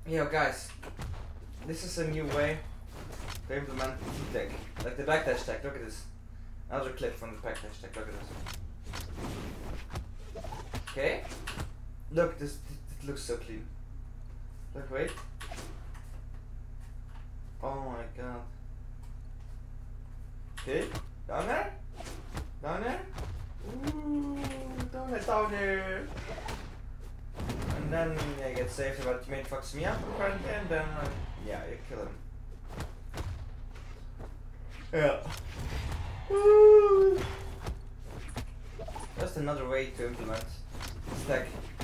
Yo guys, this is a new way to implement the tech. Like the backdash tech, look at this. Another clip from the backdash tech, look at this. Okay? Look, this it looks so clean. Look, wait. Oh my god. Okay, down there? Down there? Ooh, down there. And then I get saved about the mate fucks me up apparently, and then yeah, you kill him. Yeah. Woo. Just another way to implement stack.